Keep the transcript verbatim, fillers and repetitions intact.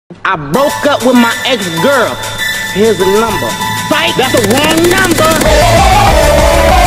I broke up with my ex-girl. Here's the number. Fight, that's the wrong number.